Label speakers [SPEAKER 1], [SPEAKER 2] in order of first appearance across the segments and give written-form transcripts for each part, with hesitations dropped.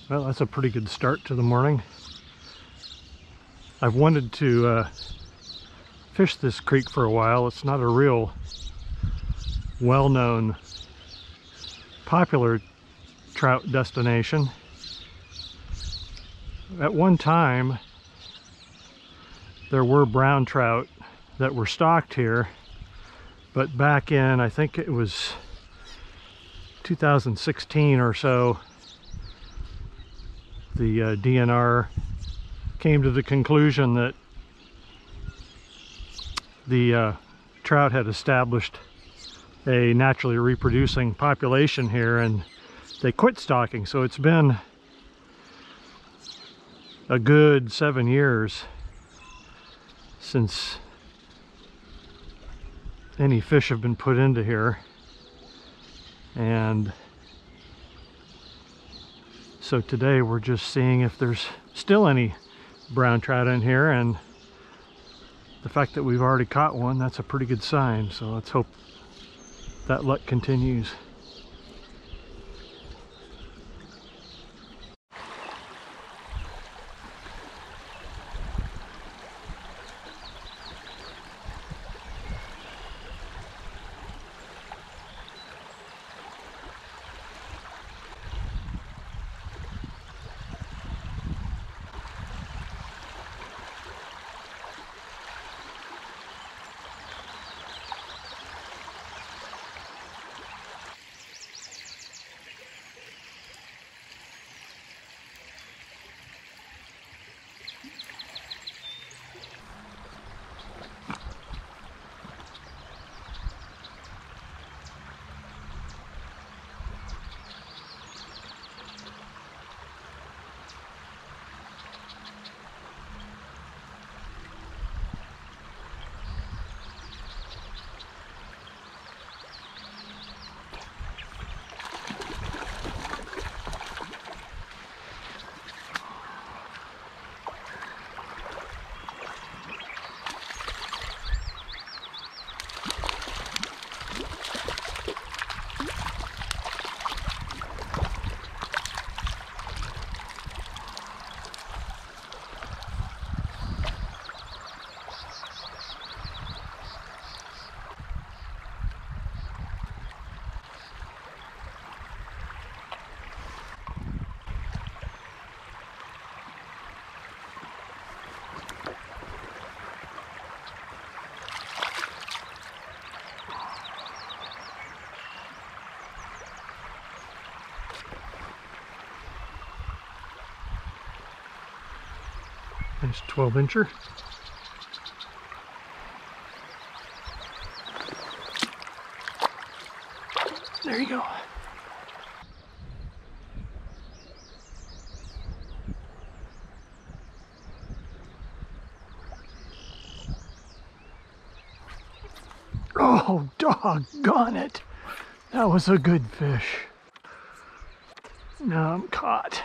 [SPEAKER 1] Well, that's a pretty good start to the morning. I've wanted to fish this creek for a while. It's not a real well-known, popular trout destination. At one time, there were brown trout that were stocked here, but back in, I think it was 2016 or so, the DNR came to the conclusion that the trout had established a naturally reproducing population here, and they quit stocking. So it's been a good 7 years since any fish have been put into here. And so today we're just seeing if there's still any brown trout in here, and the fact that we've already caught one, that's a pretty good sign. So let's hope that luck continues. Nice 12-incher. There you go. Oh, doggone it. That was a good fish. Now I'm caught.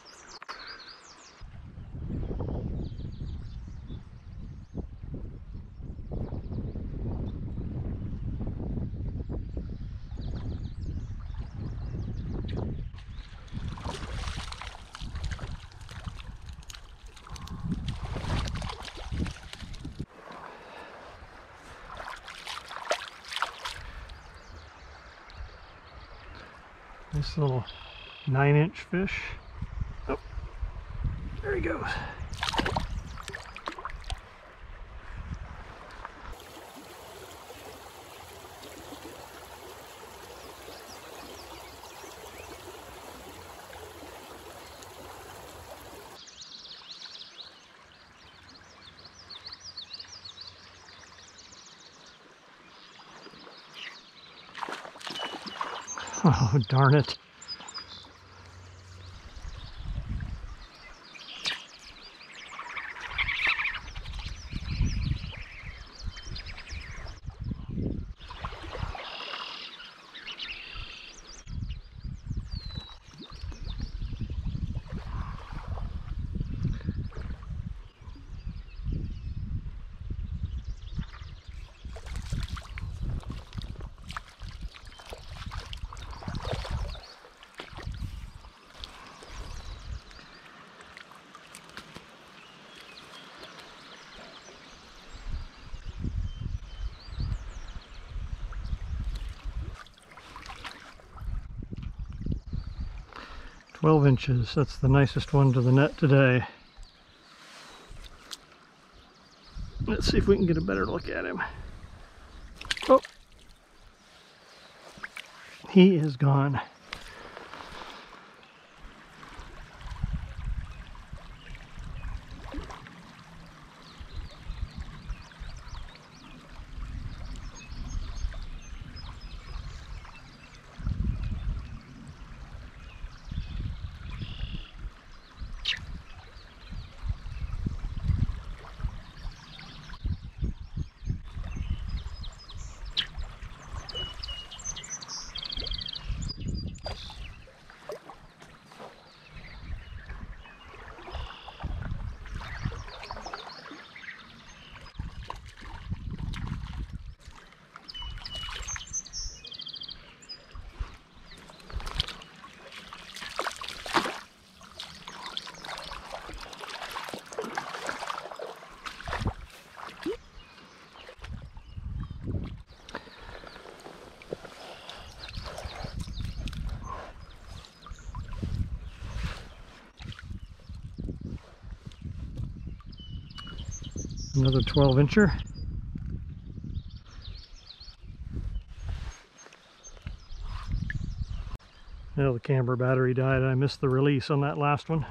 [SPEAKER 1] Nice little 9-inch fish. Oh, there he goes. Oh, darn it. 12 inches. That's the nicest one to the net today. Let's see if we can get a better look at him. Oh, he is gone. Another 12 incher. Now the camera battery died. I missed the release on that last one.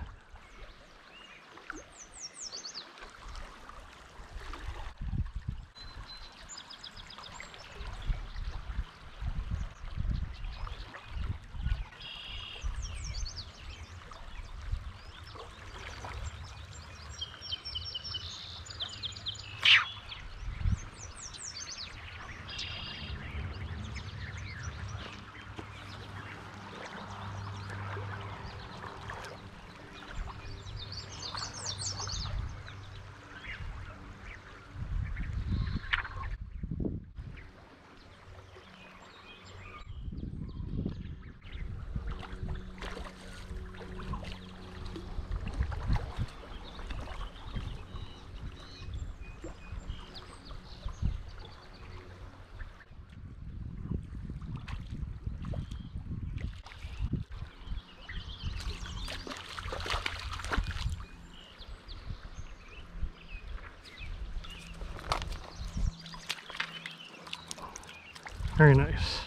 [SPEAKER 1] Very nice.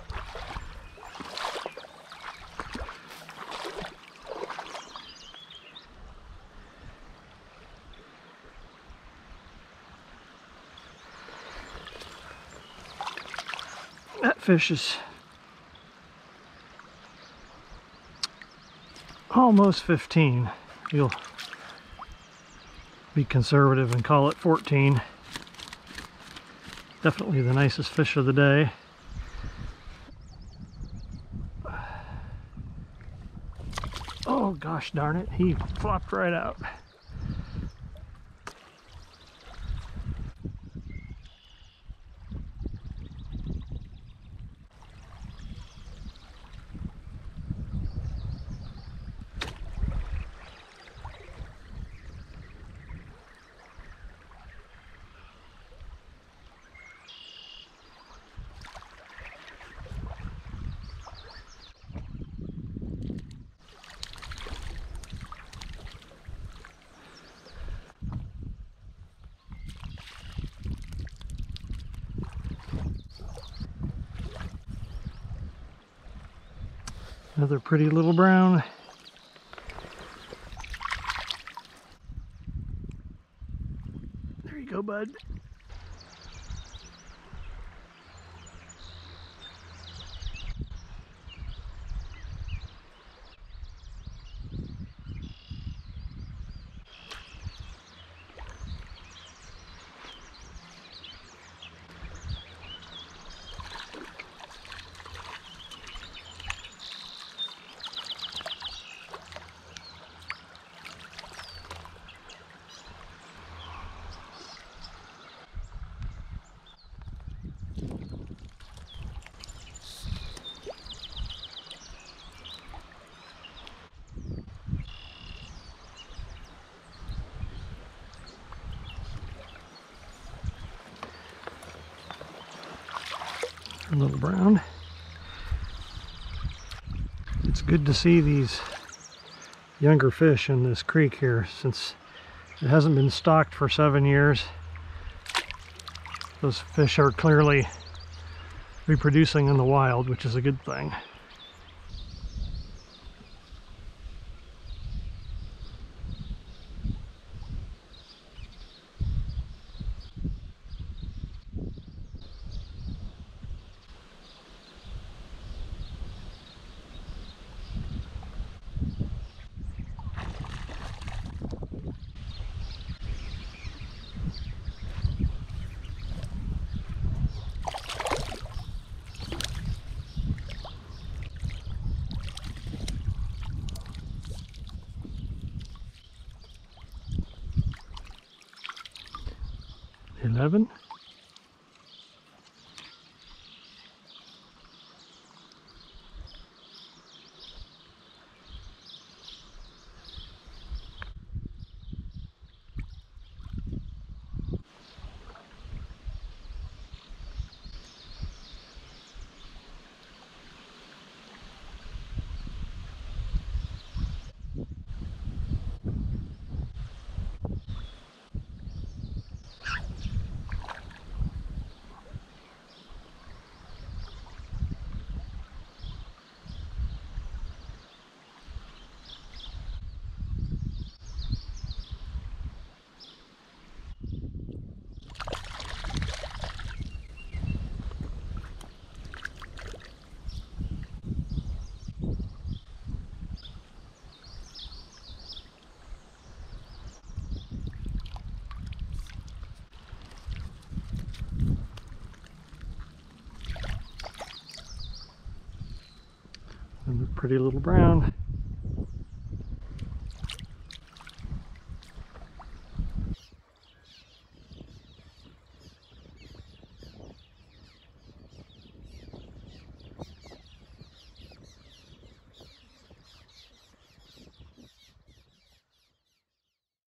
[SPEAKER 1] That fish is almost 15. You'll be conservative and call it 14. Definitely the nicest fish of the day. Oh gosh darn it, he flopped right out. Another pretty little brown. There you go, bud. A little brown. It's good to see these younger fish in this creek here since it hasn't been stocked for 7 years. Those fish are clearly reproducing in the wild, which is a good thing. $11. And a pretty little brown.